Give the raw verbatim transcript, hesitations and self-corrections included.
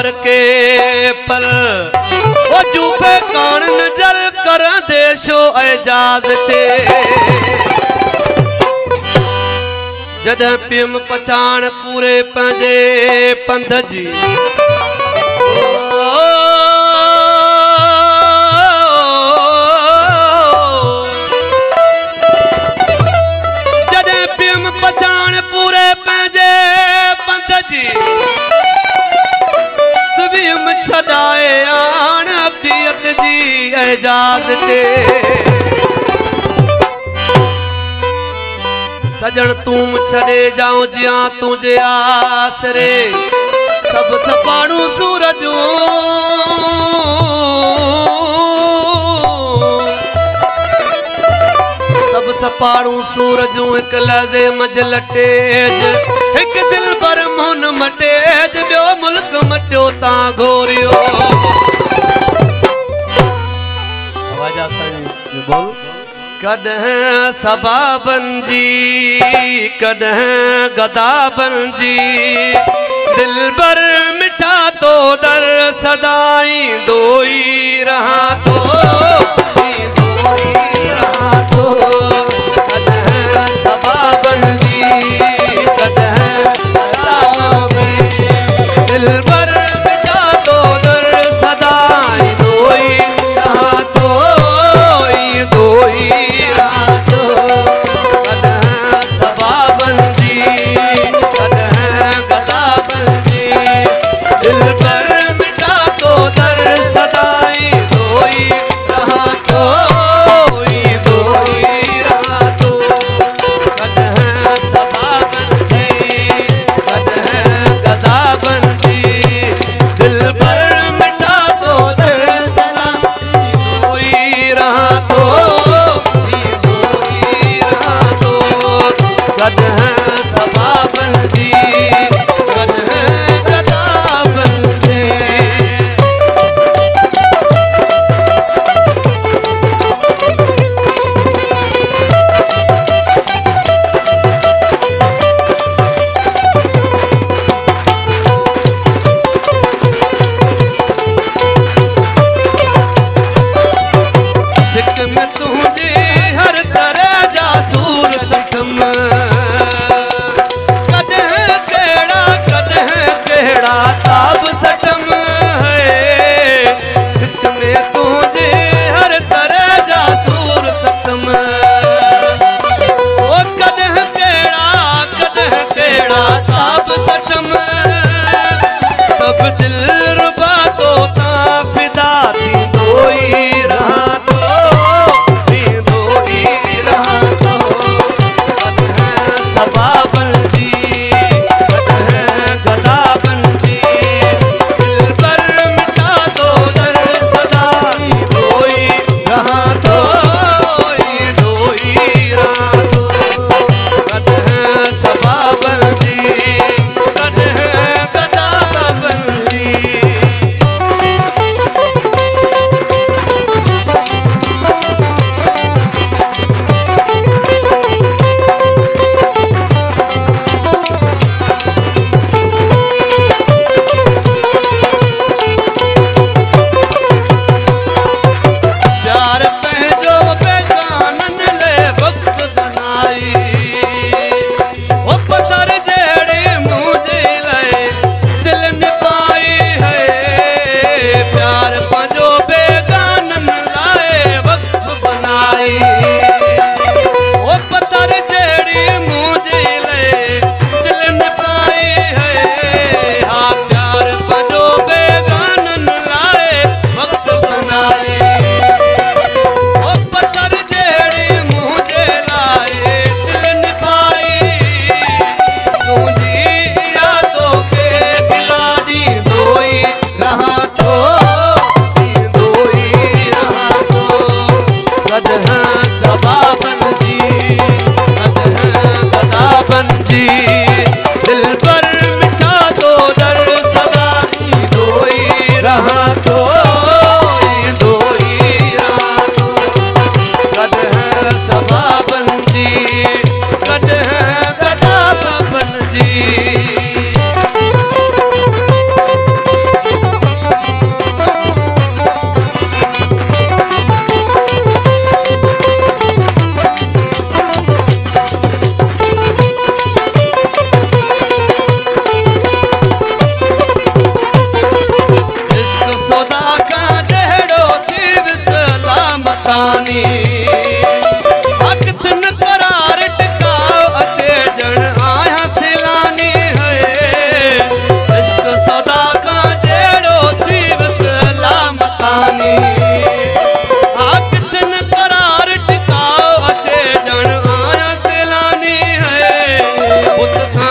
दिलबर के पल ओ जूफे कान नजर कर देशो एजाज चे जद पियम पछाण पूरे पंजे पंध जी जद पियम पछाण पूरे पंजे पंध जी तुम छड़ाए आन अब्दियत जी एजाज चे सजन तुम छड़े जाओ जिया तुझे आसरे सब सपाड़ू सूरजों सब सपाड़ू सूरजों एक लज़े मजल तेज एक दिलबर मोन मटेज बियो मुल्क मटियो ता घोरियो आवाजा साईं बोल कदह सबाबन जी कदह गदाबन जी दिलबर मिठा तो दर सदाई दोई रहा तो दोई रहा तो कदह सबाबन जी कदह गदाबन दिलबर मिठा तो दर सदाई दोई रहा तो दोई जी बुत खां